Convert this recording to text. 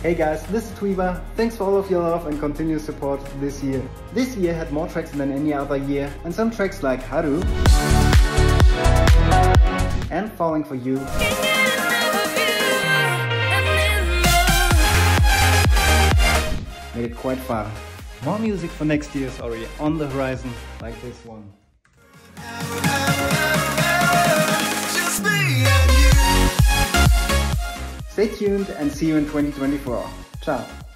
Hey guys, this is Tweeba. Thanks for all of your love and continued support this year. This year had more tracks than any other year, and some tracks like Haru and Falling For You made it quite far. More music for next year is already on the horizon, like this one. Stay tuned and see you in 2024. Ciao.